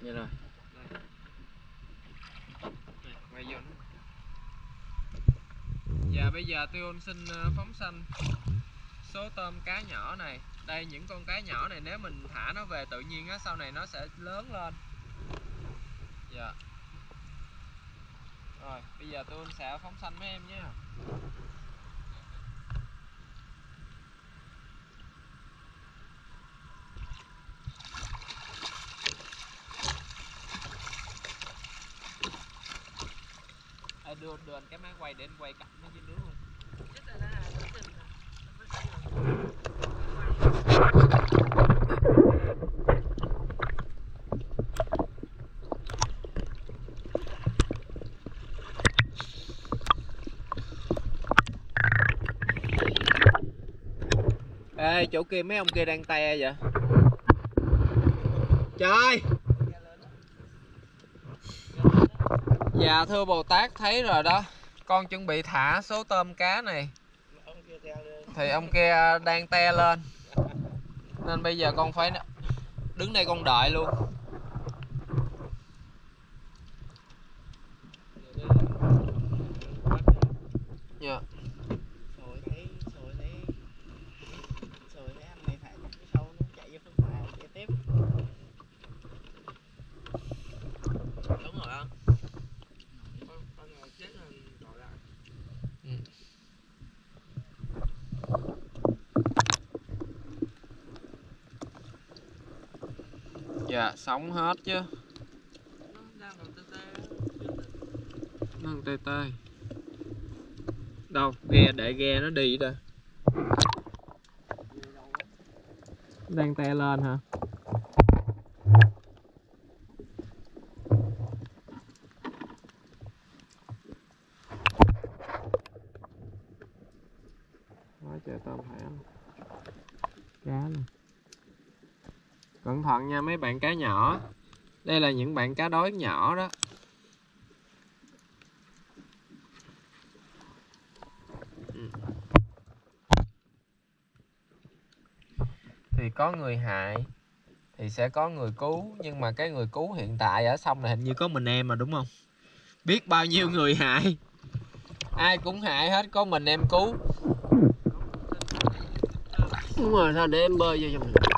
Dạ rồi. Quay vô nữa. Và bây giờ Tion xin phóng sanh số tôm cá nhỏ này. Đây, những con cá nhỏ này nếu mình thả nó về tự nhiên á, sau này nó sẽ lớn lên. Dạ. Rồi, bây giờ Tion sẽ phóng sanh mấy em nhé. Đưa anh cái máy quay để anh quay cặp nó dưới nước luôn. Ê, chỗ kia mấy ông kia đang te vậy? Trời! Dạ thưa Bồ Tát thấy rồi đó. Con chuẩn bị thả số tôm cá này thì ông kia đang te lên. Nên bây giờ con phải đứng đây con đợi luôn. Dạ. Đúng rồi anh. Dạ, sống hết chứ. Nó đang tê tê. Đâu, ghe để ghe nó đi đây. Đang te lên hả? Quá trời tôm thả. Cá này. Cẩn thận nha mấy bạn cá nhỏ. Đây là những bạn cá đối nhỏ đó. Thì có người hại thì sẽ có người cứu. Nhưng mà cái người cứu hiện tại ở sông này hình như có mình em mà đúng không? Biết bao nhiêu người hại. Ai cũng hại hết, có mình em cứu. Đúng rồi, sao để em bơi vô cho mình.